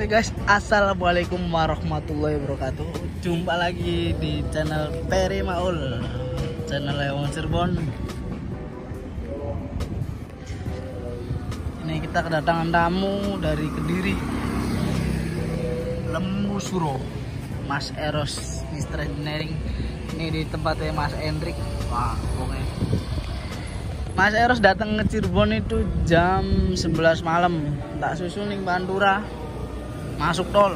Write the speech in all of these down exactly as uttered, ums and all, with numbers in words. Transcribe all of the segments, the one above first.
guys, assalamualaikum warahmatullahi wabarakatuh. Jumpa lagi di channel Peri Maul, channel Lewong Cirebon. Ini kita kedatangan tamu dari Kediri, Lembu Suro, Mas Eros, Mister Engineering. Ini di tempatnya Mas Hendrik. Wah, pokoknya Mas Eros datang ke Cirebon itu jam sebelas malam. Tak susul ning Pantura, masuk tol.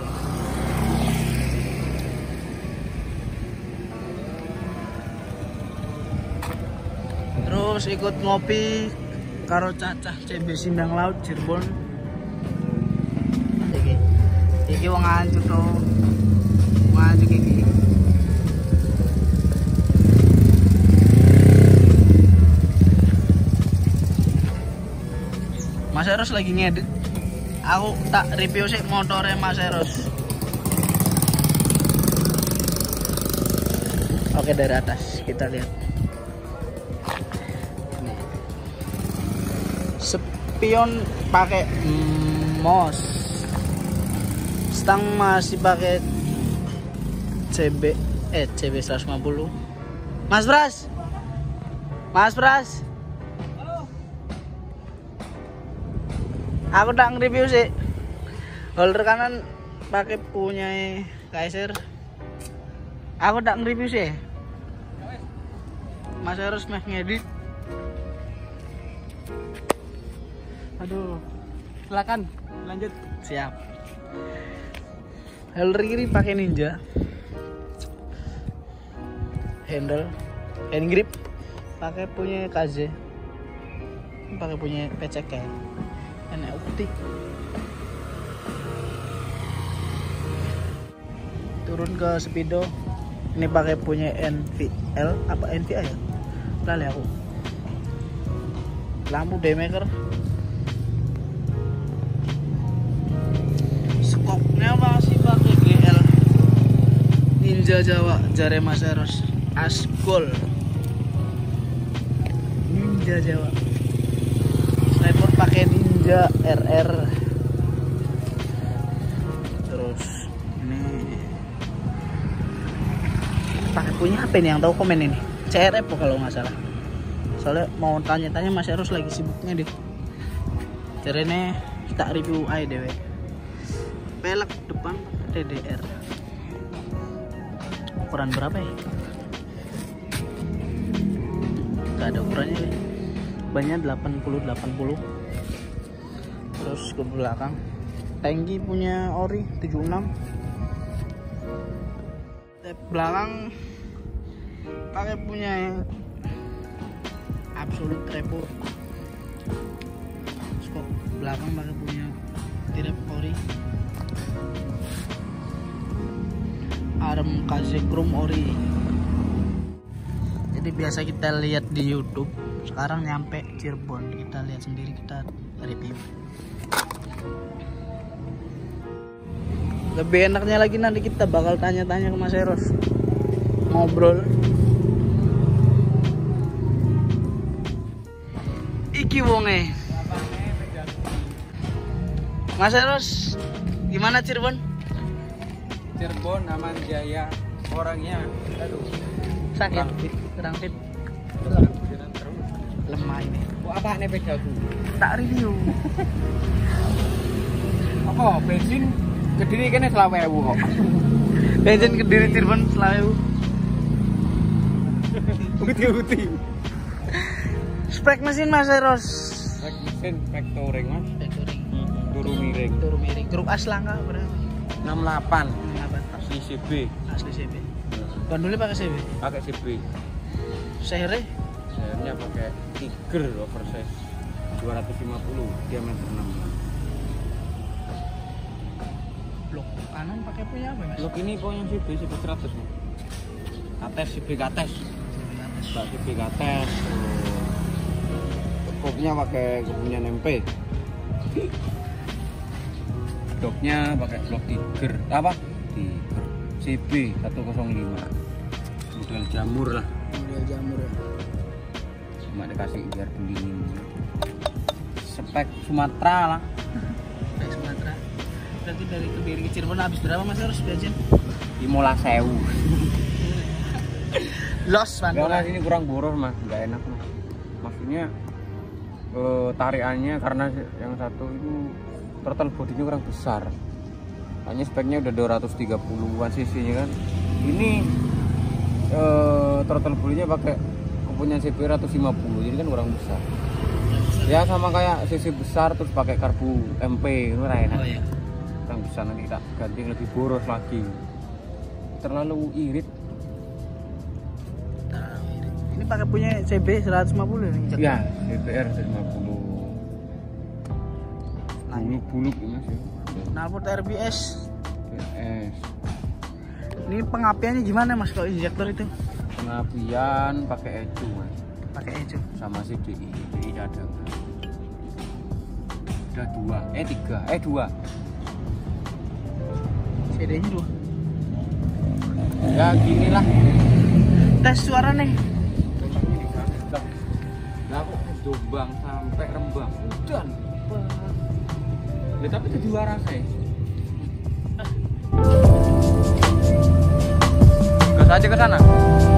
Terus ikut ngopi karo cacah C B Sindang Laut Cirebon. Iki, iki wong anjuk to. Wong anjuk iki. Mas Eros lagi ngedit. Aku tak review sih motornya Mas Eros. Oke, dari atas kita lihat. Nih. Spion pakai mos. Stang masih pakai C B eh C B seratus lima puluh. Mas Pras. Mas Pras. Aku tak nge-review sih. Holder kanan pakai punya Kaiser. Aku tak nge-review sih. Mas harus meh ngedit. Aduh. Silakan lanjut. Siap. Holder kiri pakai Ninja. Handle, hand grip pakai punya K Z. Pakai punya P C K. Enak optik. Turun ke Speedo. Ini pakai punya N V L apa N V A ya? Lali aku. Lampu daymaker. Skopnya masih pakai G L Ninja Jawa jare Mas Eros. Asgol Ninja Jawa. Sniper pakai Ninja R R. Terus ini pakai punya apa ini, yang tahu komen ini? C R F kalau nggak salah. Soalnya mau tanya-tanya Mas Eros lagi sibuknya deh. Caranya kita review aja deh. Pelek depan T D R. Ukuran berapa ya? Gak ada ukurannya ya. Bannya delapan puluh delapan puluh. Terus ke belakang tangki punya ori tujuh puluh enam. Tep belakang pakai punya Absolute Trepo. Skop belakang pakai punya tirep ori. Arm K Z Chrome ori. Jadi biasa kita lihat di YouTube, sekarang nyampe Cirebon, kita lihat sendiri, kita review. Lebih enaknya lagi nanti kita bakal tanya-tanya ke Mas Eros, ngobrol. Iki wonge Mas Eros, gimana Cirebon? Cirebon aman jaya, orangnya aduh sakit, kurang fit, lemah ini. Apa nih pedaku? Tak review. Apa bensin Kediri kene selawe ewu kok. Bensin Kediri Cirebon selawe ewu. Uti-uti. Spek mesin Mas Eros. Spek mesin factoring Mas. Factoring. Turu miring. Turu miring. Grup as langka berapa? enam puluh delapan. enam puluh delapan. Asli C B. Asli C B. Bandulnya pakai C B. Pakai C B. Sehere? Sehernya pakai Tiger oversize dua ratus lima puluh diameter enam. Blok kanan pakai punya apa Mas? Blok ini punya C B C B seratus Mas. Kates C B kates. Mbak C B kates. Kopnya pakai kopnya M P. Doknya pakai blok Tiger. Apa? Tiger. C B seratus lima. Model jamur lah. Model jamur ya. Cuma dikasih biar pendingin. Spek Sumatera lah. Spek Sumatera. berarti dari Kediri ke Cirebon habis berapa Mas Eros bensin? lima belas ribu. Los Enggak Pantura. mas, ini kurang boros mas, nggak enak mas. Maksudnya eh, tarikannya karena yang satu itu throttle bodinya kurang besar. Hanya speknya udah dua ratus tiga puluhan cc nya kan. Ini eh, throttle bodinya pakai kepunyaan C B seratus lima puluh, jadi kan kurang besar. Ya sama kayak cc besar terus pakai karbu M P, itu enak. Oh iya. Kurang besar, nanti kita ganti yang lebih boros lagi. Terlalu irit. Ini pakai punya C B seratus lima puluh nih. Ya, C B R seratus lima puluh. Buluk-buluk ini mas ya. Knalpot R B S. R B S. Ini pengapiannya gimana Mas kalau injektor itu? Pengapian pakai ecu mas, Pakai ecu. sama C D I, C D I cadangan. Udah dua, eh tiga, eh dua. C D-nya dua. Ya gini lah. Tes suara nih. Nah aku Jombang sampai Rembang, udah. Ya tapi jadi waras ya. Gas aja ke sana.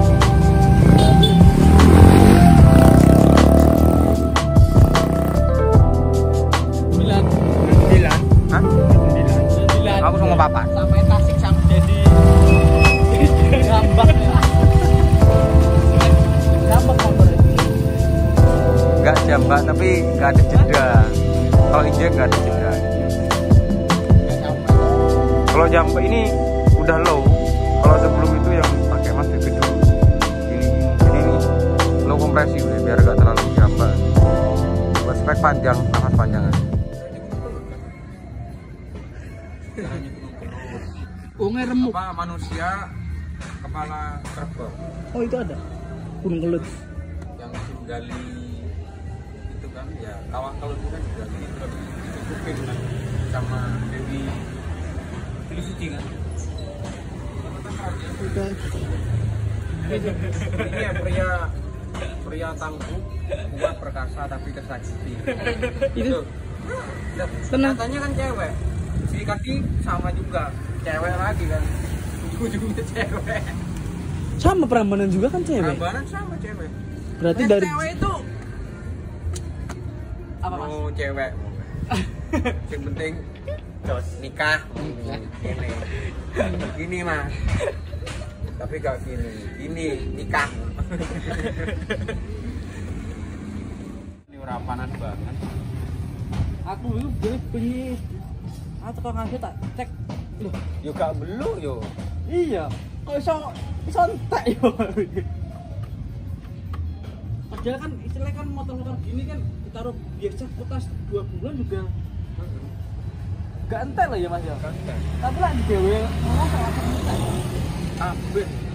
Sembilan. Sembilan. Hah? Sembilan. Sembilan. Aku sama papa. Sampai Tasik sampai jadi ngambak ya. Ngambak motor itu. Enggak jambak tapi enggak ada jeda. Kalau injek enggak ada jeda. Kalau jambak ini udah low. Kalau sebelum itu yang pakai mas itu ini ini ini low kompresi udah biar enggak terlalu jambak. Buat spek panjang, nafas panjangan. Unge remuk. Apa manusia kepala kerbau Oh itu ada. Gunung Kelut. yang tinggali itu kan ya tawakal itu kan juga ini terus ditutupin kan sama Dewi Felicity kan. Ini ya pria pria tangguh, kuat perkasa tapi tersakiti. Itu Lihat, tenang. katanya kan cewek. Si kaki sama juga, cewek lagi kan. Ujung-ujungnya cewek. Sama Prambanan juga kan cewek. Prambanan sama cewek. Berarti Nah, dari cewek itu apa Mas? mau cewek. Yang penting jos nikah. Ini. Gini Mas. Tapi gak gini. Ini nikah. Ini urapanan banget. Aku itu boleh bunyi. Ah tukang ngasih tak cek. Loh, Yo gak belu yo. iya. Kok iso iso entek yo. Padahal kan istilahnya kan motor-motor gini kan ditaruh biasa kutas dua bulan juga gak entek lah ya Mas ya. Kan enggak. Tapi lah di dewe ngomong sama entek. Ambek.